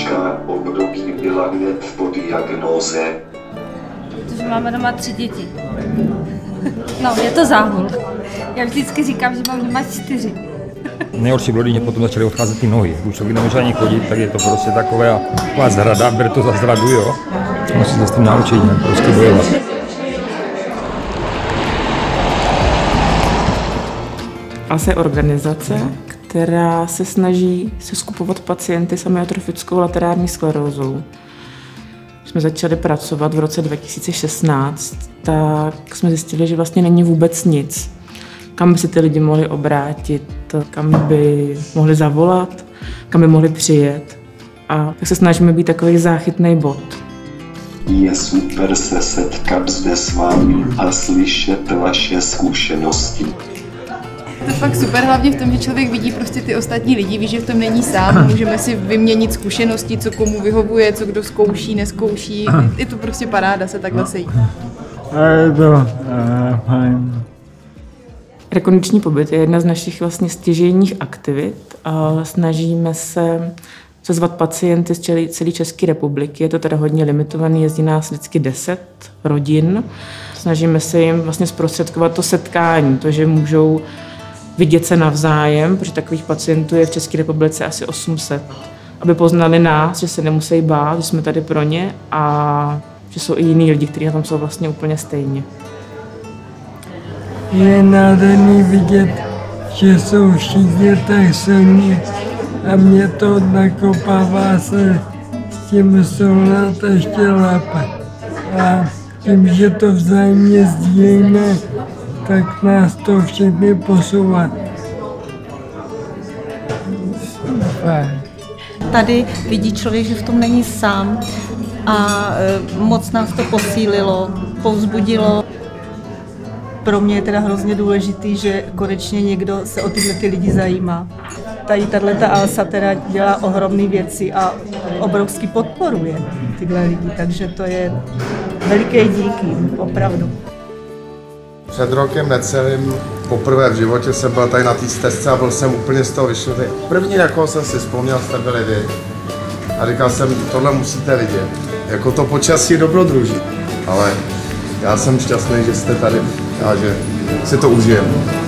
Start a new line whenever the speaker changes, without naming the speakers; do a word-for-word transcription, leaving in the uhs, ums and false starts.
třeba období byla hned po diagnóze?
Protože máme doma tři děti. No, je to záhul. Já vždycky říkám, že mám doma čtyři.
Nejhorší bylo, když potom začaly odcházet ty nohy. Už člověk nemůže ani chodit, tak je to prostě takové, taková zrada, bere to za zradu, jo. Musí se s tím naučit, ne, prostě bojovat.
ALSA je organizace, která se snaží seskupovat pacienty s amyotrofickou laterální sklerózou. Když jsme začali pracovat v roce dva tisíce šestnáct, tak jsme zjistili, že vlastně není vůbec nic, kam by se ty lidi mohli obrátit, kam by mohli zavolat, kam by mohli přijet. A tak se snažíme být takový záchytný bod.
Je super se setkat zde s vámi a slyšet vaše zkušenosti.
To je fakt super, hlavně v tom, že člověk vidí prostě ty ostatní lidi, ví, že v tom není sám, můžeme si vyměnit zkušenosti, co komu vyhovuje, co kdo zkouší, neskouší. Je to prostě paráda se takhle sejít.
Je to fajn.
Rekondiční pobyt je jedna z našich vlastně stěžejních aktivit a snažíme se sezvat pacienty z celé České republiky. Je to teda hodně limitovaný, jezdí nás vždycky deset rodin. Snažíme se jim vlastně zprostředkovat to setkání, to, že můžou vidět se navzájem, protože takových pacientů je v České republice asi osm set. Aby poznali nás, že se nemusí bát, že jsme tady pro ně a že jsou i jiní lidi, kteří na tom jsou vlastně úplně stejně.
Je nádherný vidět, že jsou všichni tak silní a mě to nakopává se s tím solnat ještě lépe. A tím, že to vzájemně sdílíme, tak nás to všechny posouvá. Super.
Tady vidí člověk, že v tom není sám a moc nás to posílilo, povzbudilo. Pro mě je teda hrozně důležitý, že konečně někdo se o tyhle ty lidi zajímá. Tady tato ALSA teda dělá ohromné věci a obrovský podporuje tyhle lidi, takže to je veliké díky, opravdu.
Před rokem necelým poprvé v životě jsem byl tady na té stezce a byl jsem úplně z toho vyšlutý. První, na koho jsem si vzpomněl, jste byli vy. A říkal jsem, tohle musíte vidět. Jako to počasí dobrodruží. Ale já jsem šťastný, že jste tady a že si to užijeme.